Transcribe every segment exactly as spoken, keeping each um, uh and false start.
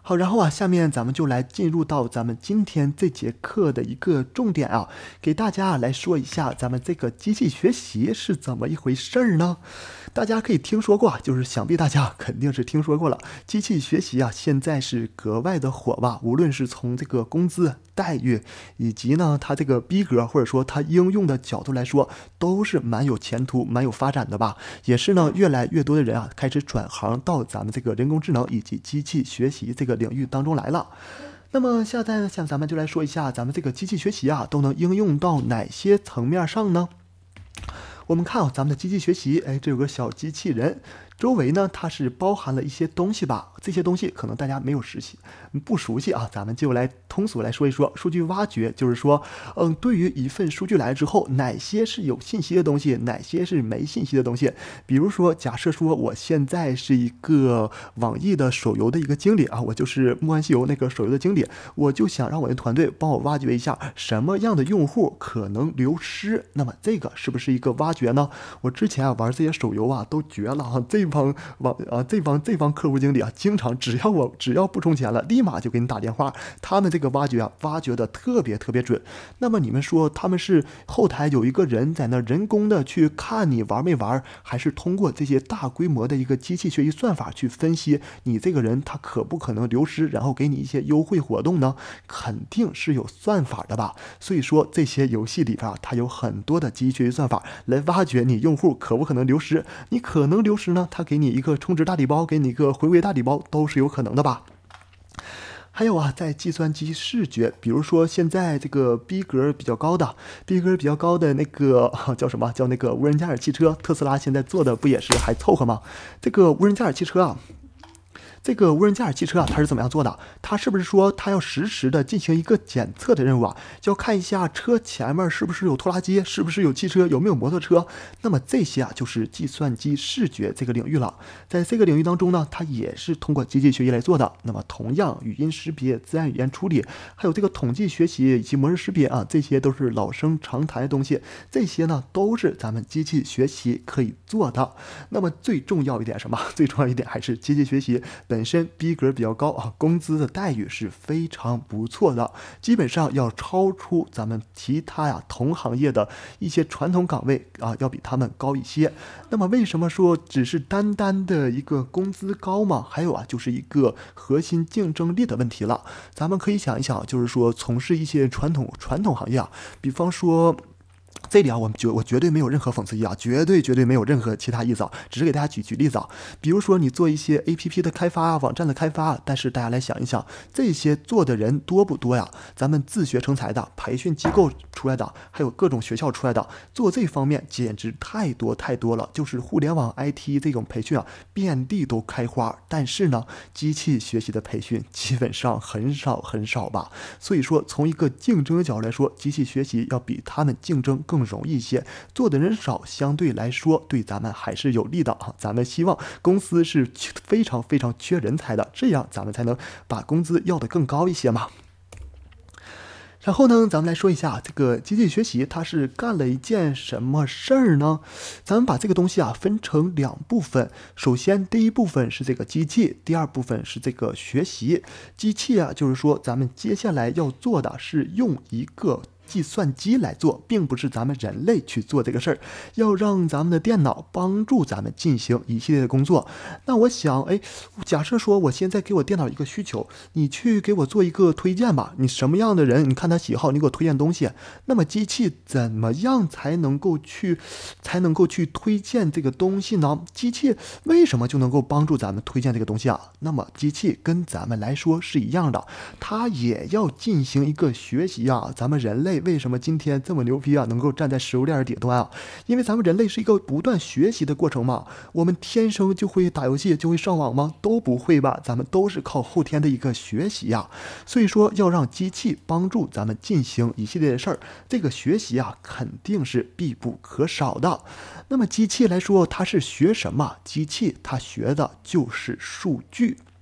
好，然后啊，下面咱们就来进入到咱们今天这节课的一个重点啊，给大家来说一下咱们这个机器学习是怎么一回事儿呢？大家可以听说过，就是想必大家肯定是听说过了，机器学习啊，现在是格外的火吧，无论是从这个工资待遇，以及呢它这个逼格或者说它应用的角度来说，都是蛮有前途、蛮有发展的吧。也是呢，越来越多的人啊开始转行到咱们这个人工智能以及机器学习这个领域当中来了。那么现在呢，像咱们就来说一下咱们这个机器学习啊，都能应用到哪些层面上呢？我们看啊，咱们的机器学习，哎，这有个小机器人，周围呢它是包含了一些东西吧，这些东西可能大家没有实习不熟悉啊，咱们就来通俗来说一说数据挖掘，就是说，嗯，对于一份数据来之后，哪些是有信息的东西，哪些是没信息的东西。比如说，假设说我现在是一个网易的手游的一个经理啊，我就是梦幻西游那个手游的经理，我就想让我的团队帮我挖掘一下什么样的用户可能流失，那么这个是不是一个挖掘呢？我之前啊玩这些手游啊都绝了啊，这帮网啊这帮这帮客户经理啊，经常只要我只要不充钱了，立马就给你打电话，他们这个挖掘啊挖掘的特别特别准。那么你们说他们是后台有一个人在那人工的去看你玩没玩，还是通过这些大规模的一个机器学习算法去分析你这个人他可不可能流失，然后给你一些优惠活动呢？肯定是有算法的吧。所以说这些游戏里边啊，它有很多的机器学习算法来挖掘你用户可不可能流失，你可能流失呢，它给你一个充值大礼包，给你一个回归大礼包，都是有可能的吧。还有啊，在计算机视觉，比如说现在这个逼格比较高的、逼格比较高的那个叫什么？叫那个无人驾驶汽车，特斯拉现在做的不也是还凑合吗？这个无人驾驶汽车啊。这个无人驾驶汽车啊，它是怎么样做的？它是不是说它要实时的进行一个检测的任务啊？就要看一下车前面是不是有拖拉机，是不是有汽车，有没有摩托车？那么这些啊，就是计算机视觉这个领域了。在这个领域当中呢，它也是通过机器学习来做的。那么同样，语音识别、自然语言处理，还有这个统计学习以及模式识别啊，这些都是老生常谈的东西。这些呢，都是咱们机器学习可以做的。那么最重要一点什么？最重要一点还是机器学习本身逼格比较高啊，工资的待遇是非常不错的，基本上要超出咱们其他呀同行业的一些传统岗位啊，要比他们高一些。那么为什么说只是单单的一个工资高嘛？还有啊，就是一个核心竞争力的问题了。咱们可以想一想，就是说从事一些传统传统行业啊，比方说。这里啊，我们绝我绝对没有任何讽刺意啊，绝对绝对没有任何其他意思啊，只是给大家举举例子啊。比如说你做一些 A P P 的开发啊，网站的开发啊，但是大家来想一想，这些做的人多不多呀？咱们自学成才的、培训机构出来的，还有各种学校出来的，做这方面简直太多太多了。就是互联网 I T 这种培训啊，遍地都开花，但是呢，机器学习的培训基本上很少很少吧。所以说，从一个竞争的角度来说，机器学习要比他们竞争更容易一些，做的人少，相对来说对咱们还是有利的啊。咱们希望公司是非常非常缺人才的，这样咱们才能把工资要得更高一些嘛。然后呢，咱们来说一下这个机器学习，它是干了一件什么事儿呢？咱们把这个东西啊分成两部分。首先，第一部分是这个机器，第二部分是这个学习。机器啊，就是说咱们接下来要做的是用一个计算机来做，并不是咱们人类去做这个事儿，要让咱们的电脑帮助咱们进行一系列的工作。那我想，哎，假设说我现在给我电脑一个需求，你去给我做一个推荐吧，你什么样的人，你看他喜好，你给我推荐东西。那么机器怎么样才能够去，才能够去推荐这个东西呢？机器为什么就能够帮助咱们推荐这个东西啊？那么机器跟咱们来说是一样的，它也要进行一个学习啊。咱们人类为什么今天这么牛逼啊？能够站在食物链顶端啊？因为咱们人类是一个不断学习的过程嘛。我们天生就会打游戏，就会上网吗？都不会吧？咱们都是靠后天的一个学习呀。所以说，要让机器帮助咱们进行一系列的事儿，这个学习啊，肯定是必不可少的。那么机器来说，它是学什么？机器它学的就是数据。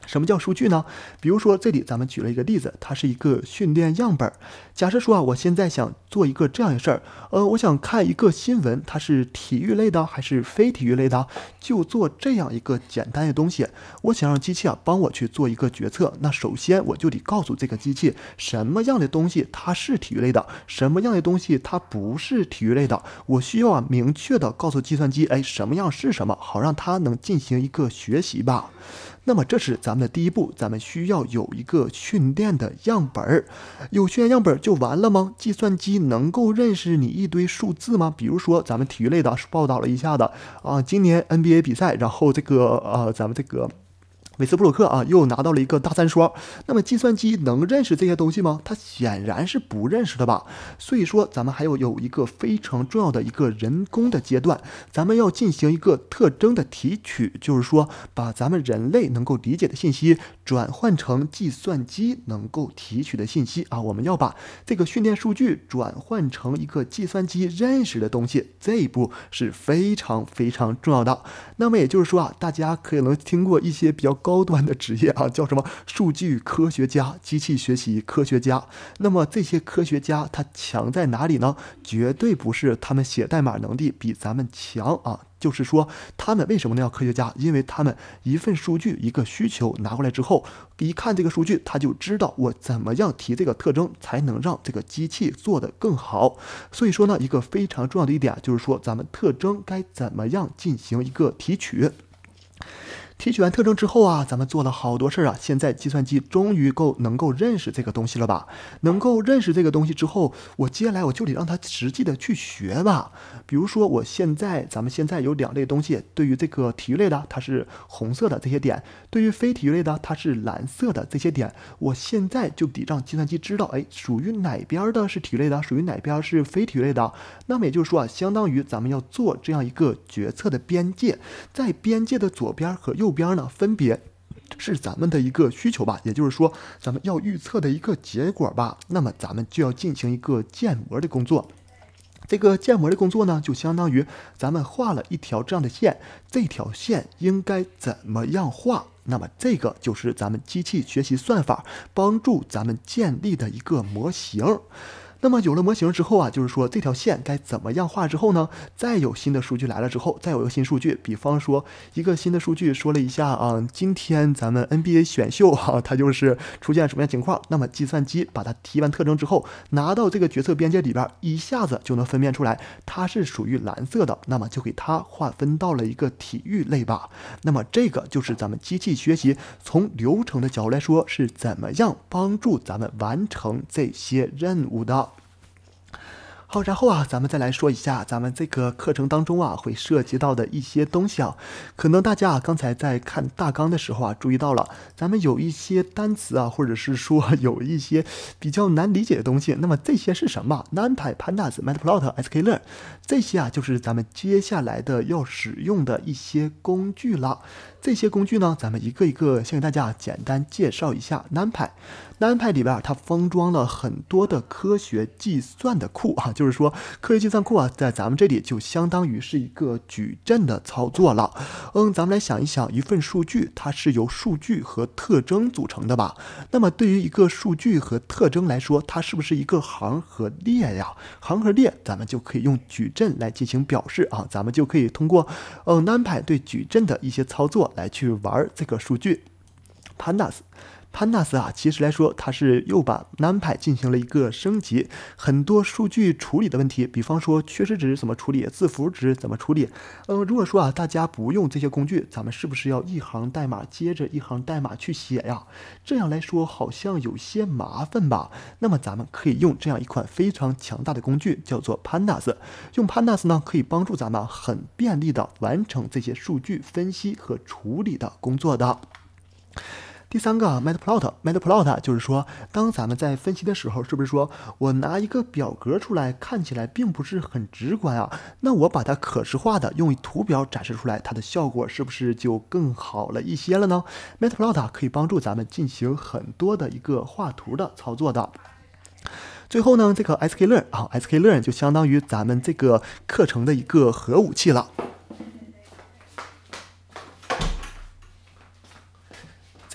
什么叫数据呢？比如说这里咱们举了一个例子，它是一个训练样本。假设说啊，我现在想做一个这样的事儿，呃，我想看一个新闻，它是体育类的还是非体育类的，就做这样一个简单的东西。我想让机器啊帮我去做一个决策，那首先我就得告诉这个机器什么样的东西它是体育类的，什么样的东西它不是体育类的。我需要啊明确的告诉计算机，哎，什么样是什么，好让它能进行一个学习吧。那么这是咱们的第一步，咱们需要有一个训练的样本。有训练样本就完了吗？计算机能够认识你一堆数字吗？比如说咱们体育类的报道了一下的啊，今年 N B A 比赛，然后这个呃，咱们这个韦斯布鲁克啊，又拿到了一个大三双。那么计算机能认识这些东西吗？它显然是不认识的吧。所以说，咱们还有有一个非常重要的一个人工的阶段，咱们要进行一个特征的提取，就是说，把咱们人类能够理解的信息转换成计算机能够提取的信息啊。我们要把这个训练数据转换成一个计算机认识的东西，这一步是非常非常重要的。那么也就是说啊，大家可能听过一些比较高端的职业啊，叫什么数据科学家、机器学习科学家。那么这些科学家他强在哪里呢？绝对不是他们写代码能力比咱们强啊，就是说他们为什么能叫科学家？因为他们一份数据一个需求拿过来之后，一看这个数据，他就知道我怎么样提这个特征才能让这个机器做得更好。所以说呢，一个非常重要的一点就是说，咱们特征该怎么样进行一个提取。提取完特征之后啊，咱们做了好多事儿啊。现在计算机终于够能够认识这个东西了吧？能够认识这个东西之后，我接下来我就得让它实际的去学吧。比如说，我现在咱们现在有两类东西，对于这个体育类的，它是红色的这些点；对于非体育类的，它是蓝色的这些点。我现在就得让计算机知道，哎，属于哪边的是体育类的，属于哪边是非体育类的。那么也就是说啊，相当于咱们要做这样一个决策的边界，在边界的左边和右边呢，分别是咱们的一个需求吧，也就是说咱们要预测的一个结果吧。那么咱们就要进行一个建模的工作。这个建模的工作呢，就相当于咱们画了一条这样的线，这条线应该怎么样画？那么这个就是咱们机器学习算法帮助咱们建立的一个模型。那么有了模型之后啊，就是说这条线该怎么样画之后呢？再有新的数据来了之后，再有一个新数据，比方说一个新的数据说了一下啊，今天咱们 N B A 选秀啊，它就是出现什么样情况？那么计算机把它提完特征之后，拿到这个决策边界里边，一下子就能分辨出来它是属于蓝色的，那么就给它划分到了一个体育类吧。那么这个就是咱们机器学习从流程的角度来说是怎么样帮助咱们完成这些任务的。好，然后啊，咱们再来说一下咱们这个课程当中啊会涉及到的一些东西啊。可能大家啊刚才在看大纲的时候啊注意到了，咱们有一些单词啊，或者是说有一些比较难理解的东西。那么这些是什么 ？NumPy、Pandas、Matplotlib、sklearn 这些啊，就是咱们接下来的要使用的一些工具了。这些工具呢，咱们一个一个先给大家简单介绍一下 NumPy。NumPy 里边它封装了很多的科学计算的库啊，就是说科学计算库啊，在咱们这里就相当于是一个矩阵的操作了。嗯，咱们来想一想，一份数据它是由数据和特征组成的吧？那么对于一个数据和特征来说，它是不是一个行和列呀？行和列，咱们就可以用矩阵来进行表示啊。咱们就可以通过嗯 NumPy 对矩阵的一些操作来去玩这个数据。Pandas。Pandas 啊，其实来说，它是又把 NumPy 进行了一个升级，很多数据处理的问题，比方说缺失值怎么处理，字符值怎么处理。嗯，如果说啊，大家不用这些工具，咱们是不是要一行代码接着一行代码去写呀？这样来说好像有些麻烦吧？那么咱们可以用这样一款非常强大的工具，叫做 Pandas。用 Pandas 呢，可以帮助咱们很便利的完成这些数据分析和处理的工作的。第三个 Matplot，Matplot 就是说，当咱们在分析的时候，是不是说我拿一个表格出来，看起来并不是很直观啊？那我把它可视化的用图表展示出来，它的效果是不是就更好了一些了呢 ？Matplot 可以帮助咱们进行很多的一个画图的操作的。最后呢，这个 sklearn 啊 ，sklearn 就相当于咱们这个课程的一个核武器了。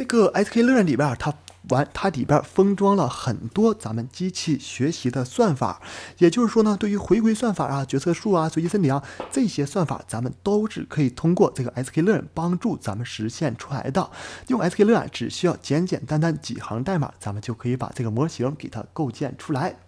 这个 S K Learn 里边啊，它完它里边封装了很多咱们机器学习的算法，也就是说呢，对于回归算法啊、决策树啊、随机森林啊这些算法，咱们都是可以通过这个 S K Learn 帮助咱们实现出来的。用 S K Learn 只需要简简单单几行代码，咱们就可以把这个模型给它构建出来。